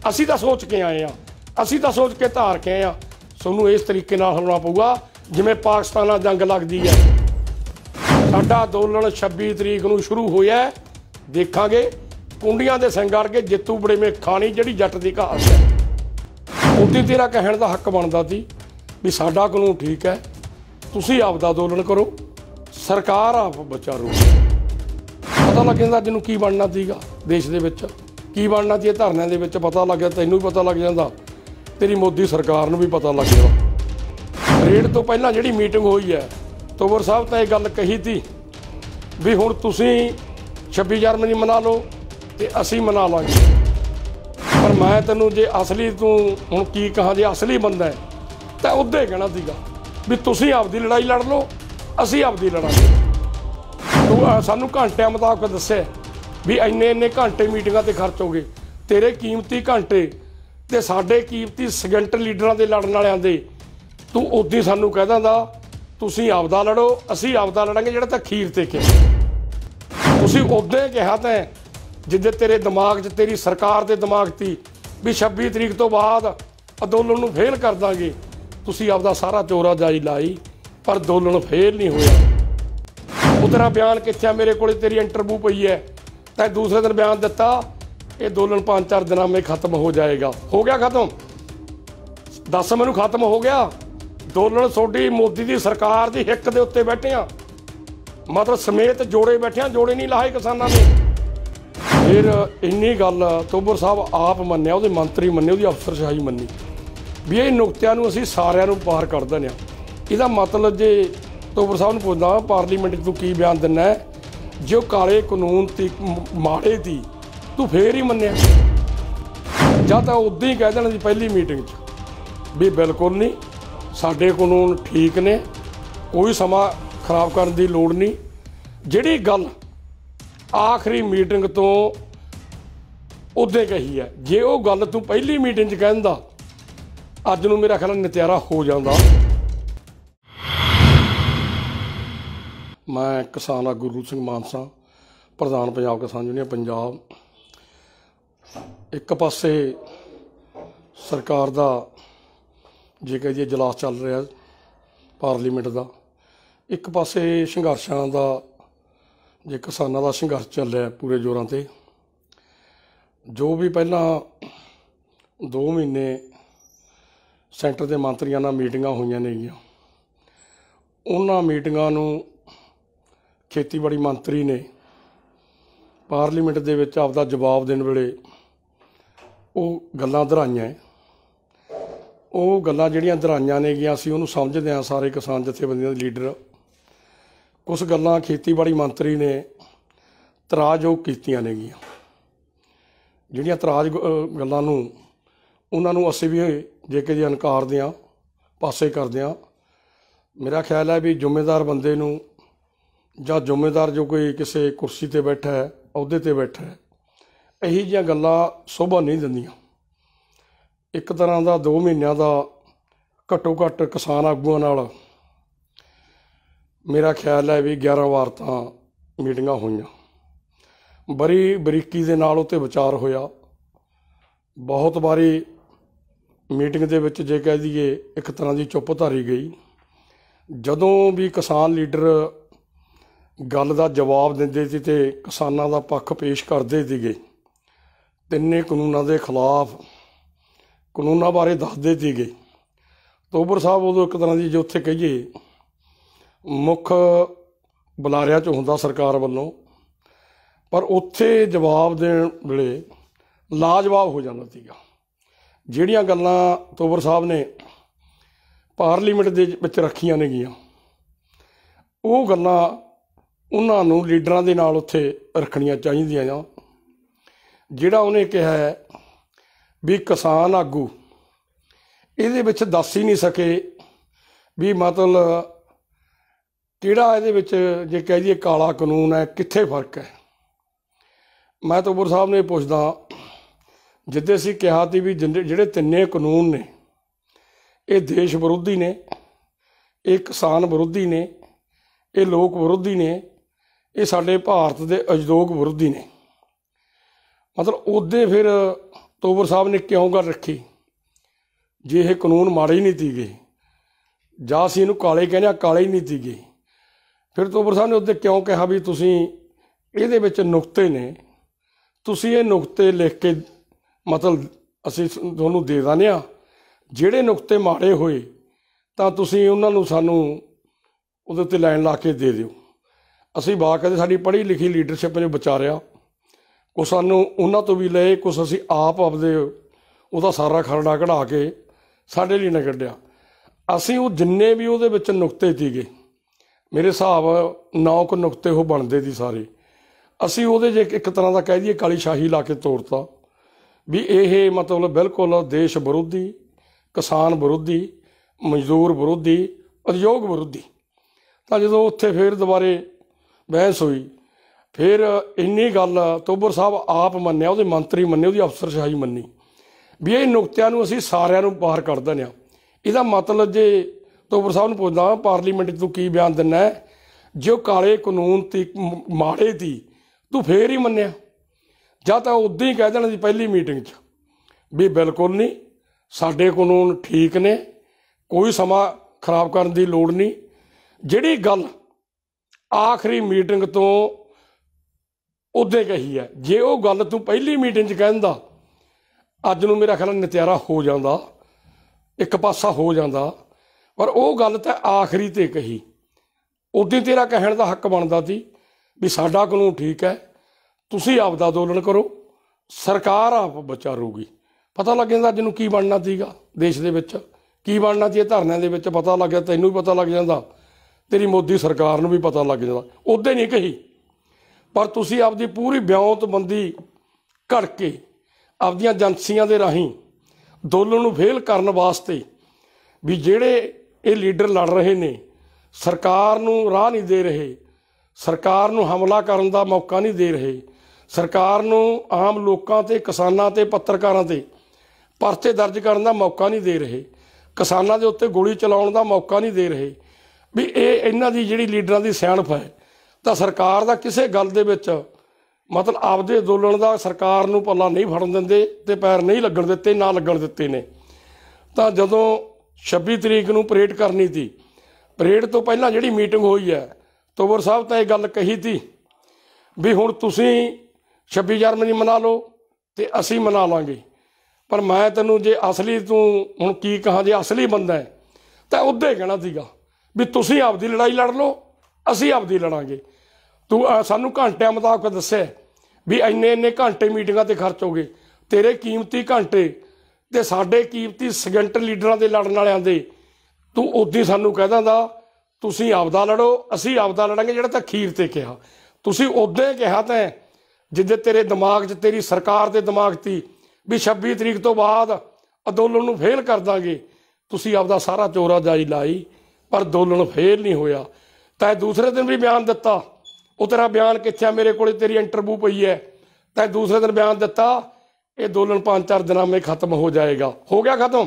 ਅਸੀਂ ਤਾਂ सोच के आए ਅਸੀਂ ਤਾਂ सोच के धार के आए ਤੁਹਾਨੂੰ इस तरीके नाल होना पऊगा जिवें पाकिस्तान नाल जंग लगदी है। साडा अंदोलन 26 तरीक नूं शुरू होया, देखांगे कुंडियां दे संगार के जितू बड़े में खानी जिहड़ी जट दी कहावत है। उदी तेरा कहण दा हक बनदा सी भी साडा कानून ठीक है, तुसीं आपदा अंदोलन करो, सरकार आप बचारो। पता लग जांदा जिन्नूं की बनना सीगा देश दे विच, की बनना सी धरनिਆਂ ਦੇ ਵਿੱਚ पता लग गया, तैनूं भी पता लग जांदा, तेरी मोदी सरकार नूं भी पता लग जांदा। परेड तो पहलां जिहड़ी मीटिंग होई है, तोमर साहब तां इह गल कही थी भी हुण तुसीं 26 जनवरी मना लो ते असीं मना लांगे। पर मैं तैनूं जे असली तूं हुण की कहां, जे असली बंदा है तां उद्दे कहना सीगा भी तुसीं आपदी लड़ाई लड़ लो, असीं आपदी लड़ांगे। तूं सानूं घंटिਆਂ मुताबक दस्से भी इन्ने इन्ने घंटे मीटिंगां ते खर्च हो गए, तेरे कीमती घंटे ते साडे कीमती सगंट लीडरां दे लड़न वालिआं दे तूं उद्दी सानूं कह दिंदा तुसीं आपदा लड़ो, असीं आपदा लड़ांगे, जिहड़ा तां खीर ते किहा। तुसीं उद्दे कहा तां जिद्दे तेरे दिमाग 'च, तेरी सरकार दे दिमाग 'च भी 26 तरीक तो बाद अंदोलन नूं फेल कर दांगे। तुसीं आपदा सारा चोरा जाई लाई, पर अंदोलन फेल नहीं होया। वो तेरा बयान कित्थे, मेरे कोल तेरी इंटरव्यू पई है, तैं दूसरे दिन बयान दिता ये अंदोलन 5-4 दिनों में खत्म हो जाएगा। हो गया खत्म? दस मैनू खत्म हो गया? अंदोलन सोडी मोदी की सरकार की हिक दे उत्ते बैठे आ, मतलब समेत जोड़े बैठे आ, जोड़े नहीं लाए किसानों ने। फिर इन्नी गल तोमर साहब आप मन्निया, उहदे मंत्री मन्ने, उहदी अफसरशाही मन्नी भी ये नुकतिਆਂ ਨੂੰ ਅਸੀਂ ਸਾਰਿਆਂ ਨੂੰ पार कर देने। ਇਹਦਾ मतलब जे तोमर साहब ਨੂੰ ਪੁੱਛਦਾ पार्लीमेंट तू की बयान दिना है, जो काले कानून ती माड़े थी तू फिर ही मन्निया, ਜਾਂ ਤਾਂ उद्दां ही कह देना सी पहली मीटिंग 'ਚ भी बिल्कुल नहीं, साडे कानून ठीक ने, कोई समा खराब करने की लोड़ नहीं। जिहड़ी गल आखिरी मीटिंग तो उद्दे कही है, जे वो गल तू पहली मीटिंग 'ਚ कहंदा अज नूं मेरा ख्याल नतियारा हो जाता। मैं किसान आगू गुररूप सिंह मानसा, प्रधान पंजाब किसान यूनियन पंजाब। एक पासे सरकार दा जे कह जी इजलास चल रहा पार्लीमेंट का, एक पासे संघर्षां दा जे किसानां दा संघर्ष चल रहा पूरे जोरां ते। जो भी पहला 2 महीने सेंटर के मंत्रियों नाल मीटिंगां होईयां नेगियां, उन्हां मीटिंगां नूं खेतीबाड़ी मंत्री ने पार्लीमेंट दे विच आपदा जवाब देण वेले वो गल्लां दोहराईयां। वो गल्लां जिहड़ियां दोहराईयां नेगियां असीं उहनूं समझदे हां, सारे किसान जथेबंदियां दे लीडर। कुछ गल्लां खेतीबाड़ी मंत्री ने तराजयोग कीतियां नेगियां, जिहड़ियां तराज गल्लां नूं उन्हां नूं असीं भी जे कि इनकारदे हां, पासे करदे हां। मेरा ख्याल है भी जिम्मेदार बंदे नूं ਜਾਂ ਜ਼ਿੰਮੇਦਾਰ जो कोई किसी कुर्सी ते बैठा है, अहुदे ते बैठा है, ਇਹੀ ਜਿਹੀਆਂ ਗੱਲਾਂ शोभा नहीं दिंदियां। एक तरह का 2 महीनों का घट्टो घट्ट किसान आगूआं नाल मेरा ख्याल है भी 11 वार तां मीटिंगां होईयां, बड़ी बरीकी दे नाल उत्ते विचार होया। बहुत बारी मीटिंग दे विच जे कह दईए एक तरह की चुप धारी गई। जदों भी किसान लीडर गल का जवाब दिंदे सी ते किसानां दा पक्ष पेश करदे सीगे, तिन्ने कानूनां दे खिलाफ कानूनां बारे दसदे सीगे। तोमर साहब उदों एक तरह की जो उत्थे कहिए मुख बुलारिया च हुंदा सरकार वल्लों, पर उत्थे जवाब देण वेले लाजवाब हो जांदा सीगा। जिहड़ियां गल्लां तोमर साहब ने पार्लीमेंट दे विच रखीआं नेगियां, वो गल्लां उन्हां नूं लीडरां दे नाल उत्थे रखणियां चाहीदियां। जिहड़ा उन्हें कहा है भी किसान आगू इहदे विच दस ही नहीं सके भी मतलब किहड़ा इहदे विच जे कह दईए काला कानून है, कित्थे फर्क है। मैं तोमर साहब ने पुछदा जिद्दे असीं कहा सी भी जिहड़े तिन्ने कानून ने ये देश विरोधी ने, ये किसान विरोधी ने, ये लोक विरोधी ने, ये साडे भारत के उद्योग विरोधी ने। मतलब उदे फिर ਤੋਬਰ ਸਾਹਿਬ ਨੇ ਕਿਉਂ ਗੱਲ ਰੱਖੀ? ਜੇ ਇਹ ਕਾਨੂੰਨ ਮਾੜੇ ਹੀ ਨਹੀਂ ਤੀਗੇ, ਜਾਂ ਅਸੀਂ ਇਹਨੂੰ ਕਾਲੇ ਕਹਿੰਦੇ ਹਾਂ, ਕਾਲੇ ਹੀ ਨਹੀਂ ਤੀਗੇ, ਫਿਰ ਤੋਬਰ ਸਾਹਿਬ ਨੇ ਉਹਦੇ ਕਿਉਂ ਕਿਹਾ ਵੀ ਤੁਸੀਂ ਇਹਦੇ ਵਿੱਚ ਨੁਕਤੇ ਨੇ, ਤੁਸੀਂ ਇਹ ਨੁਕਤੇ ਲਿਖ ਕੇ ਮਤਲਬ ਅਸੀਂ ਤੁਹਾਨੂੰ ਦੇ ਦਿੰਦੇ ਹਾਂ, ਜਿਹੜੇ ਨੁਕਤੇ ਮਾੜੇ ਹੋਏ ਤਾਂ ਤੁਸੀਂ ਉਹਨਾਂ ਨੂੰ ਸਾਨੂੰ ਉਹਦੇ ਉੱਤੇ ਲਾਈਨ ਲਾ ਕੇ ਦੇ ਦਿਓ। ਅਸੀਂ ਬਾਕਾਇਦੇ ਸਾਡੀ ਪੜ੍ਹੀ ਲਿਖੀ ਲੀਡਰਸ਼ਿਪ ਨੇ ਵਿਚਾਰਿਆ, ਕੁਛ ਸਾਨੂੰ ਉਹਨਾਂ ਤੋਂ ਵੀ ਲਏ, ਕੁਛ ਅਸੀਂ ਆਪ ਆਪਦੇ ਉਹਦਾ ਸਾਰਾ ਖਰੜਾ ਕਢਾ ਕੇ ਸਾਡੇ ਲਈ ਨਾ ਕੱਢਿਆ। ਅਸੀਂ ਉਹ ਜਿੰਨੇ ਵੀ ਉਹਦੇ ਵਿੱਚ ਨੁਕਤੇ ਸੀਗੇ, ਮੇਰੇ ਹਿਸਾਬ 9 ਕੁ ਨੁਕਤੇ ਉਹ ਬਣਦੇ ਸੀ ਸਾਰੇ, ਅਸੀਂ ਉਹਦੇ 'ਚ ਇੱਕ ਤਰ੍ਹਾਂ ਦਾ ਕਹਿ ਦਈਏ ਕਾਲੀ ਸ਼ਾਹੀ ਲਾ ਕੇ ਤੋੜਤਾ ਵੀ ਇਹ ਮਤਲਬ ਬਿਲਕੁਲ ਦੇਸ਼ ਵਿਰੋਧੀ, ਕਿਸਾਨ ਵਿਰੋਧੀ, ਮਜ਼ਦੂਰ ਵਿਰੋਧੀ, ਉਦਯੋਗ ਵਿਰੋਧੀ। ਤਾਂ ਜਦੋਂ ਉੱਥੇ ਫਿਰ ਦੁਬਾਰੇ ਬਹਿਸ ਹੋਈ, ਫਿਰ ਇੰਨੀ ਗੱਲ ਤੋਬਰ ਸਾਹਿਬ ਆਪ ਮੰਨਿਆ, ਉਹਦੇ ਮੰਤਰੀ ਮੰਨੇ, ਉਹਦੀ ਅਫਸਰਸ਼ਾਹੀ ਮੰਨੀ ਵੀ ਇਹ ਨੁਕਤਿਆਂ ਨੂੰ ਅਸੀਂ ਸਾਰਿਆਂ ਨੂੰ ਬਾਹਰ ਕੱਢ ਦਿੰਦੇ ਹਾਂ। ਇਹਦਾ ਮਤਲਬ ਜੇ ਤੋਬਰ ਸਾਹਿਬ ਨੂੰ ਪੁੱਛਦਾ ਪਾਰਲੀਮੈਂਟ 'ਚ ਤੂੰ ਕੀ ਬਿਆਨ ਦਿੰਦਾ ਹੈ, ਜੇ ਉਹ ਕਾਲੇ ਕਾਨੂੰਨ ਤੀ ਮਾੜੇ ਤੀ ਤੂੰ ਫੇਰ ਹੀ ਮੰਨਿਆ, ਜਾਂ ਤਾਂ ਉੱਦਾਂ ਹੀ ਕਹਿ ਦੇਣਾ ਸੀ ਪਹਿਲੀ ਮੀਟਿੰਗ 'ਚ ਵੀ ਬਿਲਕੁਲ ਨਹੀਂ, ਸਾਡੇ ਕਾਨੂੰਨ ਠੀਕ ਨੇ, ਕੋਈ ਸਮਾਂ ਖਰਾਬ ਕਰਨ ਦੀ ਲੋੜ ਨਹੀਂ। ਜਿਹੜੀ ਗੱਲ ਆਖਰੀ ਮੀਟਿੰਗ ਤੋਂ ਉੱਦਾਂ ਕਹੀ ਹੈ, ਜੇ ਉਹ ਗੱਲ ਤੂੰ ਪਹਿਲੀ ਮੀਟਿੰਗ 'ਚ ਕਹਿੰਦਾ ਅੱਜ ਨੂੰ ਮੇਰਾ ਖਿਆਲ ਨਤਿਆਰਾ ਹੋ ਜਾਂਦਾ, ਇੱਕ ਪਾਸਾ ਹੋ ਜਾਂਦਾ, ਪਰ ਉਹ ਗੱਲ ਤਾਂ ਆਖਰੀ 'ਤੇ ਕਹੀ। ਉੱਦਾਂ ਤੇਰਾ ਕਹਿਣ ਦਾ ਹੱਕ ਬਣਦਾ ਸੀ ਵੀ ਸਾਡਾ ਕਾਨੂੰਨ ਠੀਕ ਹੈ, ਤੁਸੀਂ ਆਪਦਾ ਅੰਦੋਲਨ ਕਰੋ, ਸਰਕਾਰ ਆਪ ਵਿਚਾਰੂਗੀ। ਪਤਾ ਲੱਗ ਜਾਂਦਾ ਅੱਜ ਨੂੰ ਕੀ ਬਣਨਾ ਸੀਗਾ ਦੇਸ਼ ਦੇ ਵਿੱਚ, ਕੀ ਬਣਨਾ ਸੀ ਇਹ ਧਰਨਿਆਂ ਦੇ ਵਿੱਚ, ਪਤਾ ਲੱਗ ਗਿਆ, ਤੈਨੂੰ ਵੀ ਪਤਾ ਲੱਗ ਜਾਂਦਾ, ਤੇਰੀ ਮੋਦੀ ਸਰਕਾਰ ਨੂੰ ਵੀ ਪਤਾ ਲੱਗ ਜਾਂਦਾ। ਉੱਦਾਂ ਨਹੀਂ ਕਹੀ, ਪਰ ਤੁਸੀਂ ਆਪਦੀ ਪੂਰੀ ਬਿਆਨਤਬੰਦੀ ਘੜ ਕੇ ਆਪਦੀਆਂ ਏਜੰਸੀਆਂ ਦੇ ਰਾਹੀਂ ਅੰਦੋਲਨ ਨੂੰ ਫੇਲ ਕਰਨ ਵਾਸਤੇ ਵੀ ਜਿਹੜੇ ਇਹ ਲੀਡਰ ਲੜ ਰਹੇ ਨੇ, ਸਰਕਾਰ ਨੂੰ ਰਾਹ ਨਹੀਂ ਦੇ ਰਹੇ, ਸਰਕਾਰ ਨੂੰ ਹਮਲਾ ਕਰਨ ਦਾ ਮੌਕਾ ਨਹੀਂ ਦੇ ਰਹੇ, ਸਰਕਾਰ ਨੂੰ ਆਮ ਲੋਕਾਂ 'ਤੇ, ਕਿਸਾਨਾਂ 'ਤੇ, ਪੱਤਰਕਾਰਾਂ 'ਤੇ ਪਰਚੇ ਦਰਜ ਕਰਨ ਦਾ ਮੌਕਾ ਨਹੀਂ ਦੇ ਰਹੇ, ਕਿਸਾਨਾਂ ਦੇ ਉੱਤੇ ਗੋਲੀ ਚਲਾਉਣ ਦਾ ਮੌਕਾ ਨਹੀਂ ਦੇ ਰਹੇ। ਵੀ ਇਹ ਇਹਨਾਂ ਦੀ ਜਿਹੜੀ ਲੀਡਰਾਂ ਦੀ ਸਿਆਣਪ ਹੈ, ਤਾਂ ਸਰਕਾਰ ਦਾ ਕਿਸੇ ਗੱਲ ਦੇ ਵਿੱਚ ਮਤਲਬ ਆਪਦੇ ਅੰਦੋਲਨ ਦਾ ਸਰਕਾਰ ਨੂੰ ਪੱਲਾ ਨਹੀਂ ਫੜਨ ਦਿੰਦੇ ਅਤੇ ਪੈਰ ਨਹੀਂ ਲੱਗਣ ਦਿੱਤੇ, ਨਾ ਲੱਗਣ ਦਿੱਤੇ ਨੇ। ਤਾਂ ਜਦੋਂ 26 ਤਰੀਕ ਨੂੰ ਪਰੇਡ ਕਰਨੀ ਸੀ, ਪਰੇਡ ਤੋਂ ਪਹਿਲਾਂ ਜਿਹੜੀ ਮੀਟਿੰਗ ਹੋਈ ਹੈ, ਤੋਬਰ ਸਾਹਿਬ ਤਾਂ ਇਹ ਗੱਲ ਕਹੀ ਸੀ ਵੀ ਹੁਣ ਤੁਸੀਂ 26 ਜਨਵਰੀ ਮਨਾ ਲਓ ਅਤੇ ਅਸੀਂ ਮਨਾ ਲਾਂਗੇ, ਪਰ ਮੈਂ ਤੈਨੂੰ ਜੇ ਅਸਲੀ ਤੂੰ ਹੁਣ ਕੀ ਕਹਾਂ, ਜੇ ਅਸਲੀ ਬੰਦਾ ਹੈ ਤਾਂ ਉੱਦਾਂ ਹੀ ਕਹਿਣਾ ਸੀਗਾ ਵੀ ਤੁਸੀਂ ਆਪਦੀ ਲੜਾਈ ਲੜ ਲਓ, ਅਸੀਂ ਆਪਦੀ ਲੜਾਂਗੇ। ਤੂੰ ਸਾਨੂੰ ਘੰਟਿਆਂ ਮੁਤਾਬਕ ਦੱਸਿਆ ਵੀ ਇੰਨੇ ਘੰਟੇ ਮੀਟਿੰਗਾਂ 'ਤੇ ਖਰਚ ਹੋ ਗਏ, ਤੇਰੇ ਕੀਮਤੀ ਘੰਟੇ ਅਤੇ ਸਾਡੇ ਕੀਮਤੀ ਸਕਿੰਟ ਲੀਡਰਾਂ ਦੇ ਲੜਨ ਵਾਲਿਆਂ ਦੇ, ਤੂੰ ਉੱਦਾਂ ਹੀ ਸਾਨੂੰ ਕਹਿ ਦਿੰਦਾ ਤੁਸੀਂ ਆਪਦਾ ਲੜੋ, ਅਸੀਂ ਆਪਦਾ ਲੜਾਂਗੇ। ਜਿਹੜਾ ਤਾਂ ਅਖੀਰ 'ਤੇ ਕਿਹਾ, ਤੁਸੀਂ ਉੱਦਾਂ ਹੀ ਕਿਹਾ ਤਾਂ ਜਿੱਦੇ ਤੇਰੇ ਦਿਮਾਗ 'ਚ, ਤੇਰੀ ਸਰਕਾਰ ਦੇ ਦਿਮਾਗ 'ਤੇ ਵੀ 26 ਤਰੀਕ ਤੋਂ ਬਾਅਦ ਅੰਦੋਲਨ ਨੂੰ ਫੇਲ ਕਰ ਦਾਂਗੇ। ਤੁਸੀਂ ਆਪਦਾ ਸਾਰਾ ਚੋਰਾ ਜਾਈ ਲਾਈ, ਪਰ ਅੰਦੋਲਨ ਫੇਲ ਨਹੀਂ ਹੋਇਆ। ਤਾਂ ਦੂਸਰੇ ਦਿਨ ਵੀ ਬਿਆਨ ਦਿੱਤਾ, ਉਹ ਤੇਰਾ ਬਿਆਨ ਕਿੱਥੇ ਆ, ਮੇਰੇ ਕੋਲ ਤੇਰੀ ਇੰਟਰਵਿਊ ਪਈ ਹੈ, ਤਾਂ ਦੂਸਰੇ ਦਿਨ ਬਿਆਨ ਦਿੱਤਾ ਇਹ ਅੰਦੋਲਨ 5-4 ਦਿਨਾਂ ਵਿੱਚ ਖਤਮ ਹੋ ਜਾਏਗਾ। ਹੋ ਗਿਆ ਖਤਮ?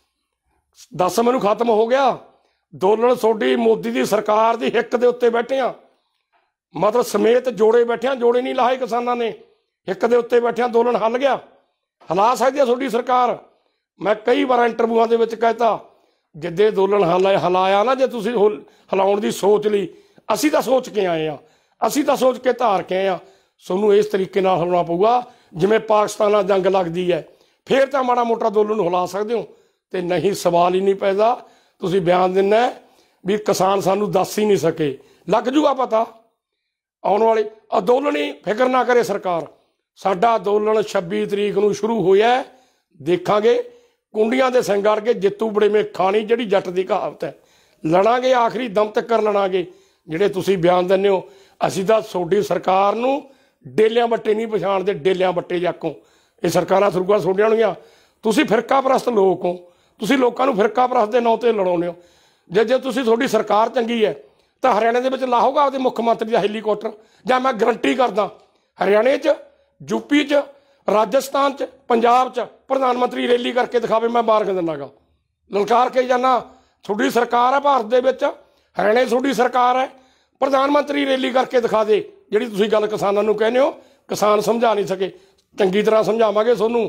ਦੱਸ ਮੈਨੂੰ, ਖਤਮ ਹੋ ਗਿਆ ਅੰਦੋਲਨ? ਤੁਹਾਡੀ ਮੋਦੀ ਦੀ ਸਰਕਾਰ ਦੀ ਹਿੱਕ ਦੇ ਉੱਤੇ ਬੈਠੇ ਆ, ਮਤਲਬ ਸਮੇਤ ਜੋੜੇ ਬੈਠੇ ਆ, ਜੋੜੇ ਨਹੀਂ ਲਾਹੇ ਕਿਸਾਨਾਂ ਨੇ, ਹਿੱਕ ਦੇ ਉੱਤੇ ਬੈਠੇ ਆ, ਅੰਦੋਲਨ ਹੱਲ ਗਿਆ? ਹਿਲਾ ਸਕਦੀ ਆ ਤੁਹਾਡੀ ਸਰਕਾਰ? ਮੈਂ ਕਈ ਵਾਰ ਇੰਟਰਵਿਊਆਂ ਦੇ ਵਿੱਚ ਕਹਿਤਾ ਜਿੱਦੇ ਅੰਦੋਲਨ ਹਲਾਇਆ ਨਾ, ਜੇ ਤੁਸੀਂ ਹਿਲਾਉਣ ਦੀ ਸੋਚ ਲਈ, ਅਸੀਂ ਤਾਂ ਸੋਚ ਕੇ ਆਏ ਹਾਂ, ਅਸੀਂ ਤਾਂ ਸੋਚ ਕੇ ਧਾਰ ਕੇ ਆਏ ਹਾਂ, ਤੁਹਾਨੂੰ ਇਸ ਤਰੀਕੇ ਨਾਲ ਹਿਲਾਉਣਾ ਪਊਗਾ ਜਿਵੇਂ ਪਾਕਿਸਤਾਨ ਨਾਲ ਜੰਗ ਲੱਗਦੀ ਹੈ, ਫਿਰ ਤਾਂ ਮਾੜਾ ਮੋਟਾ ਅੰਦੋਲਨ ਨੂੰ ਹਿਲਾ ਸਕਦੇ ਹੋ। ਅਤੇ ਨਹੀਂ, ਸਵਾਲ ਹੀ ਨਹੀਂ ਪੈਦਾ। ਤੁਸੀਂ ਬਿਆਨ ਦਿੰਦਾ ਵੀ ਕਿਸਾਨ ਸਾਨੂੰ ਦੱਸ ਹੀ ਨਹੀਂ ਸਕੇ, ਲੱਗ ਜੂਗਾ ਪਤਾ ਆਉਣ ਵਾਲੇ ਅੰਦੋਲਨ ਹੀ। ਫਿਕਰ ਨਾ ਕਰੇ ਸਰਕਾਰ, ਸਾਡਾ ਅੰਦੋਲਨ 26 ਤਰੀਕ ਨੂੰ ਸ਼ੁਰੂ ਹੋਇਆ, ਦੇਖਾਂਗੇ ਕੁੰਡੀਆਂ ਦੇ ਸਿੰਘ ਅੜ ਕੇ ਜਿੱਤੂ ਬੜੇਵੇਂ ਖਾਣੀ, ਜਿਹੜੀ ਜੱਟ ਦੀ ਕਹਾਵਤ ਹੈ। ਲੜਾਂਗੇ ਆਖਰੀ ਦਮ ਤੱਕ ਲੜਾਂਗੇ। ਜਿਹੜੇ ਤੁਸੀਂ ਬਿਆਨ ਦਿੰਦੇ ਹੋ, ਅਸੀਂ ਤਾਂ ਤੁਹਾਡੀ ਸਰਕਾਰ ਨੂੰ ਡੇਲਿਆਂ ਵੱਟੇ ਨਹੀਂ ਪਛਾਣਦੇ, ਡੇਲਿਆਂ ਵੱਟੇ ਜਾਕੋਂ ਇਹ ਸਰਕਾਰਾਂ ਸਰੂਗਾ ਤੁਹਾਡੀਆਂ ਹੋਣਗੀਆਂ। ਤੁਸੀਂ ਫਿਰਕਾ ਪ੍ਰਸਤ ਲੋਕ ਹੋ, ਤੁਸੀਂ ਲੋਕਾਂ ਨੂੰ ਫਿਰਕਾ ਪ੍ਰਸਤ ਦੇ ਨਾਂ 'ਤੇ ਲੜਾਉਂਦੇ ਹੋ। ਜੇ ਤੁਸੀਂ ਤੁਹਾਡੀ ਸਰਕਾਰ ਚੰਗੀ ਹੈ ਤਾਂ ਹਰਿਆਣੇ ਦੇ ਵਿੱਚ ਲਾਹੋਗਾ ਆਪਦੇ ਮੁੱਖ ਮੰਤਰੀ ਦਾ ਹੈਲੀਕਾਪਟਰ, ਜਾਂ ਮੈਂ ਗਰੰਟੀ ਕਰਦਾ ਹਰਿਆਣੇ 'ਚ, ਯੂਪੀ 'ਚ, ਰਾਜਸਥਾਨ 'ਚ, ਪੰਜਾਬ 'ਚ ਪ੍ਰਧਾਨ ਮੰਤਰੀ ਰੈਲੀ ਕਰਕੇ ਦਿਖਾਵੇ, ਮੈਂ ਮਾਰ ਕੇ ਦਿੰਦਾ ਗਾ, ਲਲਕਾਰ ਕੇ ਜਾਨਾ। ਤੁਹਾਡੀ ਸਰਕਾਰ ਹੈ ਭਾਰਤ ਦੇ ਵਿੱਚ, ਹਰਿਆਣੇ ਤੁਹਾਡੀ ਸਰਕਾਰ ਹੈ, ਪ੍ਰਧਾਨ ਮੰਤਰੀ ਰੈਲੀ ਕਰਕੇ ਦਿਖਾ ਦੇ। ਜਿਹੜੀ ਤੁਸੀਂ ਗੱਲ ਕਿਸਾਨਾਂ ਨੂੰ ਕਹਿੰਦੇ ਹੋ, ਕਿਸਾਨ ਸਮਝਾ ਨਹੀਂ ਸਕੇ, ਚੰਗੀ ਤਰ੍ਹਾਂ ਸਮਝਾਵਾਂਗੇ ਤੁਹਾਨੂੰ।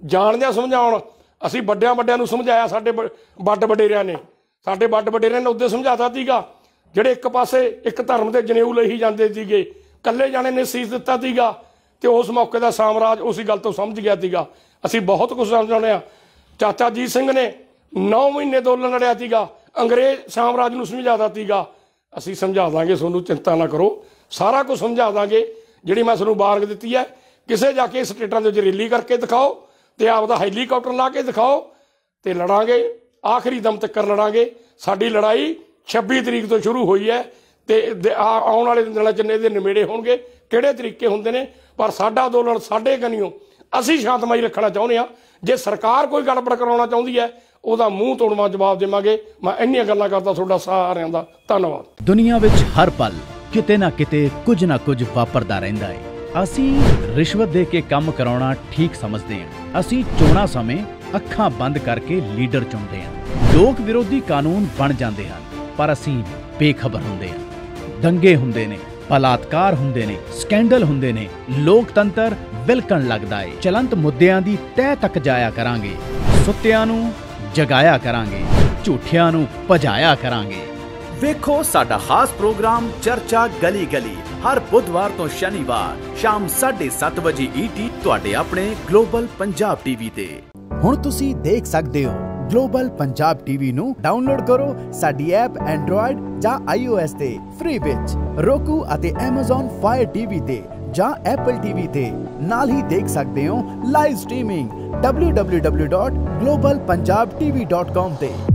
ਜਾਣਦਿਆਂ ਸਮਝਾਉਣ। ਅਸੀਂ ਵੱਡਿਆਂ ਨੂੰ ਸਮਝਾਇਆ, ਸਾਡੇ ਵੱਡ ਵਡੇਰਿਆਂ ਨੇ ਉੱਦੇ ਸਮਝਾਤਾ ਸੀਗਾ। ਜਿਹੜੇ ਇੱਕ ਪਾਸੇ ਇੱਕ ਧਰਮ ਦੇ ਜਨੇਊ ਲਈ ਹੀ ਜਾਂਦੇ ਸੀਗੇ, ਇਕੱਲੇ ਜਾਣੇ ਨੇ ਸੀਸ ਦਿੱਤਾ ਸੀਗਾ, ਤੇ ਉਸ ਮੌਕੇ ਦਾ ਸਾਮਰਾਜ ਉਸੇ ਗੱਲ ਤੋਂ ਸਮਝ ਗਿਆ ਸੀਗਾ। ਅਸੀਂ ਬਹੁਤ ਕੁਝ ਸਮਝਾਉਂਦੇ ਹਾਂ। ਚਾਚਾ ਅਜੀਤ ਸਿੰਘ ਨੇ 9 ਮਹੀਨੇ ਅੰਦੋਲਨ ਲੜਿਆ ਸੀਗਾ, ਅੰਗਰੇਜ਼ ਸਾਮਰਾਜ ਨੂੰ ਸਮਝਾਤਾ ਸੀਗਾ। ਅਸੀਂ ਸਮਝਾ ਦਾਂਗੇ, ਤੁਹਾਨੂੰ ਚਿੰਤਾ ਨਾ ਕਰੋ, ਸਾਰਾ ਕੁਝ ਸਮਝਾ ਦਾਂਗੇ। ਜਿਹੜੀ ਮੈਂ ਤੁਹਾਨੂੰ ਵਾਰਨਿੰਗ ਦਿੱਤੀ ਹੈ, ਕਿਸੇ ਜਾ ਕੇ ਸਟੇਟਾਂ ਦੇ ਵਿੱਚ ਰੈਲੀ ਕਰਕੇ ਦਿਖਾਓ ਤੇ ਆਪਦਾ ਹੈਲੀਕਾਪਟਰ ਲਾ ਕੇ ਦਿਖਾਓ, ਤੇ ਲੜਾਂਗੇ, ਆਖਰੀ ਦਮ ਤੱਕ ਲੜਾਂਗੇ। ਸਾਡੀ ਲੜਾਈ 26 ਤਰੀਕ ਤੋਂ ਸ਼ੁਰੂ ਹੋਈ ਹੈ, ਤੇ ਆਉਣ ਵਾਲੇ ਦਿਨਾਂ 'ਚ ਇਹਦੇ ਨਿਬੇੜੇ ਹੋਣਗੇ। ਕਿਹੜੇ ਤਰੀਕੇ ਹੁੰਦੇ ਨੇ, ਪਰ ਸਾਡਾ ਅੰਦੋਲਨ ਸਾਡੇ ਕਨੀਓ ਅਸੀਂ ਸ਼ਾਂਤਮਈ ਰੱਖਣਾ ਚਾਹੁੰਦੇ ਹਾਂ। ਜੇ ਸਰਕਾਰ ਕੋਈ ਗੜਬੜ ਕਰਾਉਣਾ ਚਾਹੁੰਦੀ ਹੈ, ਉਹਦਾ ਮੂੰਹ ਤੋੜਵਾ ਜਵਾਬ ਦੇਵਾਂਗੇ। ਮੈਂ ਇੰਨੀਆਂ ਗੱਲਾਂ ਕਰਦਾ, ਤੁਹਾਡਾ ਸਾਰਿਆਂ ਦਾ ਧੰਨਵਾਦ। ਦੁਨੀਆ ਵਿੱਚ ਹਰ ਪਲ ਕਿਤੇ ਨਾ ਕਿਤੇ ਕੁਝ ਨਾ ਕੁਝ ਵਾਪਰਦਾ ਰਹਿੰਦਾ ਹੈ। ਅਸੀਂ ਰਿਸ਼ਵਤ ਦੇ ਕੇ ਕੰਮ ਕਰਾਉਣਾ ਠੀਕ ਸਮਝਦੇ ਹਾਂ। ਅਸੀਂ ਚੋਣਾਂ ਸਮੇਂ ਅੱਖਾਂ ਬੰਦ ਕਰਕੇ ਲੀਡਰ ਚੁਣਦੇ ਹਾਂ। ਲੋਕ ਵਿਰੋਧੀ ਕਾਨੂੰਨ ਬਣ ਜਾਂਦੇ ਹਨ, ਪਰ ਅਸੀਂ ਬੇਖਬਰ ਹੁੰਦੇ ਹਾਂ। ਦੰਗੇ ਹੁੰਦੇ ਨੇ, ਬਲਾਤਕਾਰ ਹੁੰਦੇ ਨੇ, ਸਕੈਂਡਲ ਹੁੰਦੇ ਨੇ, ਲੋਕਤੰਤਰ ਵਿਲਕਣ ਲੱਗਦਾ ਹੈ। ਚਲੰਤ ਮੁੱਦਿਆਂ ਦੀ ਤਹਿ ਤੱਕ ਜਾਇਆ ਕਰਾਂਗੇ, ਸੁੱਤਿਆਂ ਨੂੰ ਜਗਾਇਆ ਕਰਾਂਗੇ, ਝੂਠਿਆਂ ਨੂੰ ਭਜਾਇਆ ਕਰਾਂਗੇ। ਵੇਖੋ ਸਾਡਾ ਖਾਸ ਪ੍ਰੋਗਰਾਮ ਚਰਚਾ ਗਲੀ ਗਲੀ ਹਰ ਬੁੱਧਵਾਰ ਤੋਂ ਸ਼ਨੀਵਾਰ ਸ਼ਾਮ 7:30 ਵਜੇ ET ਤੁਹਾਡੇ ਆਪਣੇ ਗਲੋਬਲ ਪੰਜਾਬ ਟੀਵੀ ਤੇ। ਹੁਣ ਤੁਸੀਂ ਦੇਖ ਸਕਦੇ ਹੋ ਗਲੋਬਲ ਪੰਜਾਬ ਟੀਵੀ ਨੂੰ ਡਾਊਨਲੋਡ ਕਰੋ ਸਾਡੀ ਐਪ ਐਂਡਰੋਇਡ ਜਾਂ iOS ਤੇ ਫ੍ਰੀ ਵਿੱਚ, roku ਅਤੇ Amazon Fire TV ਤੇ ਜਾਂ Apple TV ਤੇ। ਨਾਲ ਹੀ ਦੇਖ ਸਕਦੇ ਹੋ ਲਾਈਵ ਸਟ੍ਰੀਮਿੰਗ www.globalpunjabtv.com ਤੇ।